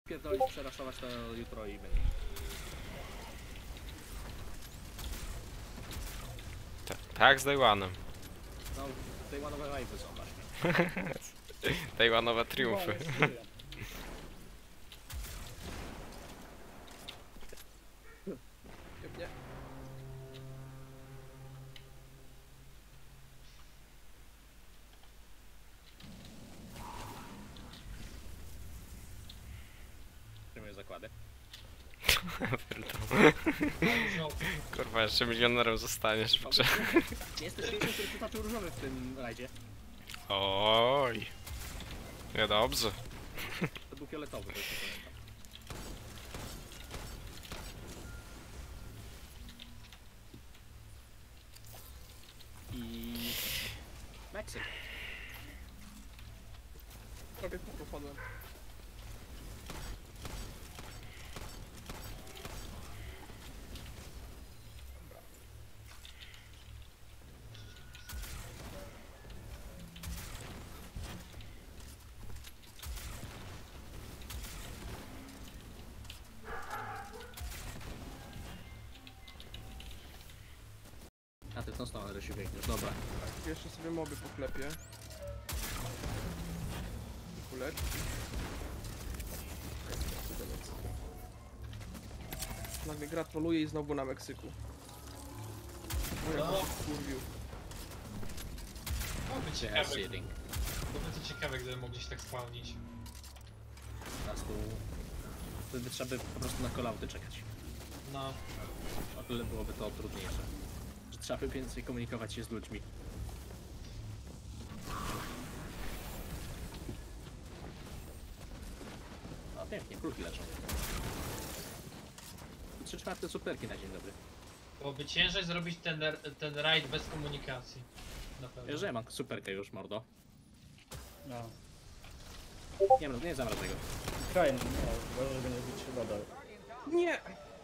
Pierdolić, przeraszować to jutro i będzie. Tak, z Daywanem. No, Daywane'owe live'y są właśnie. Daywane'owe triumfy. Nie. Przyjmuję zakłady. Kurwa, jeszcze milionerem zostaniesz w grze. Jesteś pierwszym, który przytoczył różowy w tym rajdzie. Oj. Niedobrze. To był fioletowy, to jeszcze pamiętam. I... Meksyk. Prawie popadłem. A ty tą stronę się biegniesz, dobra. Jeszcze sobie moby poklepię. Kuleczki. Nagle gratuluję i znowu na Meksyku. O, jak się wkurwił. To by ciekawe, to będzie ciekawe, gdyby mogli się tak spławnić. Po prostu... Wtedy trzeba by po prostu na kolauty czekać. No, O tyle byłoby to trudniejsze. Że trzeba by więcej komunikować się z ludźmi. O pięknie, kulki leczą. 3/4 superki na dzień dobry. byłoby ciężej zrobić ten raid bez komunikacji. Na pewno. Że ja mam superkę już, mordo. No. Nie zamraż tego. Fajnie, no, uważaj, żeby nie zbić się woda. Nie!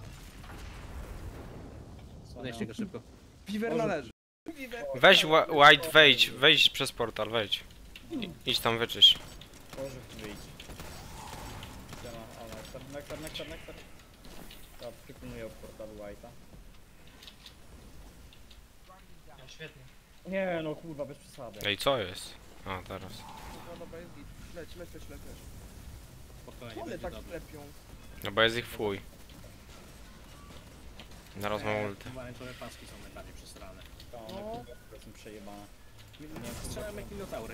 Podnieście go szybko. Piwer należy. Piwer. Weź White, wejdź przez portal, wejdź. Idź tam wyczyść. Może wyjść. Gdzie ma? O, nektar. Ja przypilnuję od portalu White'a. Ja, świetnie. Nie no kurwa, bez przesady. Ej, co jest? A, teraz. No dobra, jest git. Leć. Spokojnie, One będzie tak dobrze. klepią. No bo jest ich fuj. Naraz mam ulty. Pomarańczowe paski są najbardziej przesrane. To one No. kurwa są przejebane. Strzelam jak minotaury.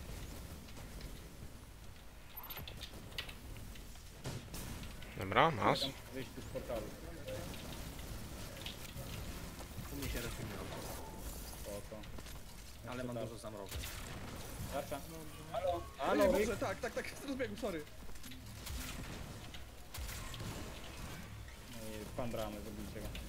Dobra, masz. Czekam wyjść tu z portalu. U mnie się respimują. Spoko. Ale mam dużo zamrożeń. Tarcza. Ale Halo, Boże, tak, rozbiegł, sorry. No i pan bramy, zabijcie go.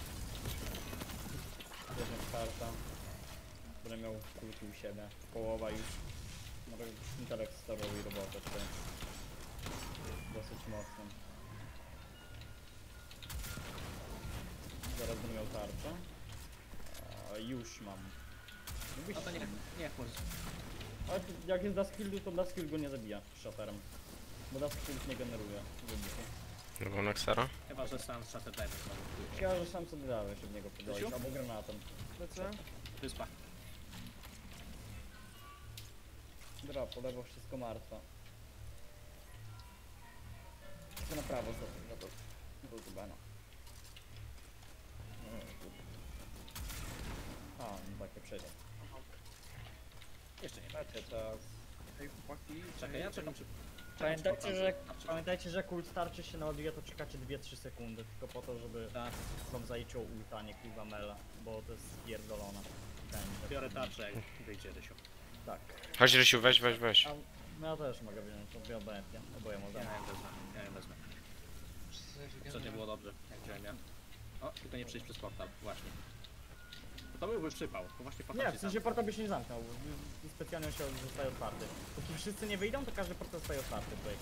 Bierzemy starta. Będę miał kulki u siebie. Połowa już. No to intelekt starowi robotę tutaj. Dosyć mocno. Zaraz będę miał tarczę. Już mam. No to nie, może. Ale jak jest Duskfield, to Duskfield go nie zabija shatterem. Bo Duskfield nie generuje wybuchu. Drugą Nexera. Chyba, że sam Shutter Dive znowu. Ja że sam sobie dałem się w niego podejść, Krzysiu? albo granatem. Lecę. Wyspa. Dobra, po lewo wszystko martwe. Tylko na prawo za to. Zbana. A, no takie przejdzie. Jeszcze nie. Macie teraz. Ej, chłopaki. Czekaj, ja czekam czy... Pamiętajcie, że kult starczy się naładuje, to czekacie 2-3 sekundy. Tylko po to, żeby Tak, wam zaliczyło ulta, nie kurwa mela. Bo to jest spierdolone. biorę tarczę jak wyjdzie Rysiu. Tak. Chodź Rysiu, weź. A, no ja też mogę wziąć, to dwie obojętnie. Oboje Ja mogę. ją wezmę. Co nie było dobrze, jak wziąłem ja. O, tylko nie przejść przez portal, właśnie. To byłby przypał, to właśnie portal Nie, się w sensie portal by się nie zamknął. Specjalnie on się zostaje otwarty. Póki wszyscy nie wyjdą, to każdy portal zostaje otwarty tutaj.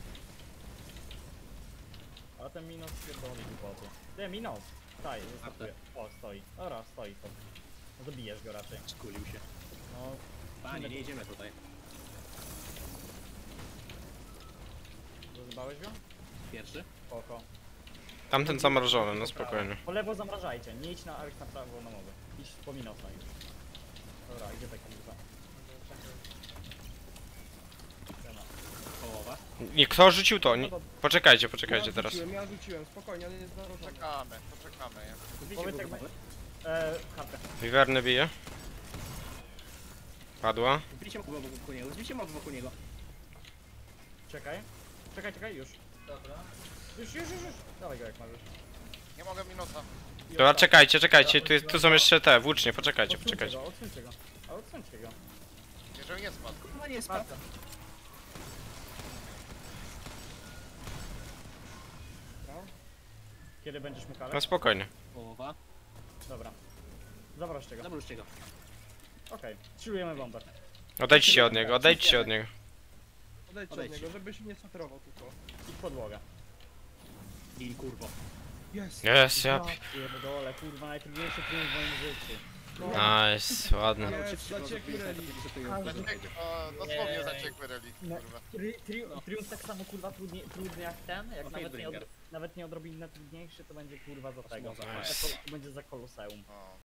A ten Minos pierdolony głupoty. Nie, Minos! Staj, wystartuje. O, stoi. Dobra, stoi to. Zabijesz go raczej. Skulił się. No, Panie, nie idziemy tutaj. Rozbałeś go? Pierwszy. Spoko. Tamten zamrożony, no spokojnie. Po lewo zamrażajcie, nie idź na Alex na prawo na mowę. Idź po Minosa już. Dobra, idzie tak kurwa. Siema. Połowa. Nie, kto rzucił to? Nie, poczekajcie teraz. Ja rzuciłem, spokojnie, ale nie jest zarożony. Poczekamy, Powiedz jak kartę. Wiwerny bije. Padła. Zbicie mob wokół niego, zbicie mob wokół niego. Czekaj. Czekaj, już. Dobra. Już. Dawaj go jak możesz. Nie mogę Minosa. Dobra, czekajcie, tu są jeszcze te włócznie, poczekajcie. Odsuńcie go. A odsuńcie go. Jeżeli nie spadł. Kurwa nie spadł. Marta. Kiedy będziesz mógł No ale? spokojnie. Połowa. Dobra. Zawroźcie go. Zabróżcie go. Okej. Chillujemy bombę. Odejdźcie się od niego. Odejdźcie od Odejdźcie. niego, żeby się nie saterował tylko. I podłoga. I kurwo. Jest. Jest, ja. Pierdolę, kurwa, najtrudniejszy triumf w moim życiu. Nice, ładnie. Jest, zaciekły relik. Dosłownie zaciekły relik, kurwa. Triumf tak samo kurwa trudny jak ten, jak No, nawet nie odrobinę trudniejszy, to będzie kurwa za tego. Osmoza. To będzie za koloseum. O.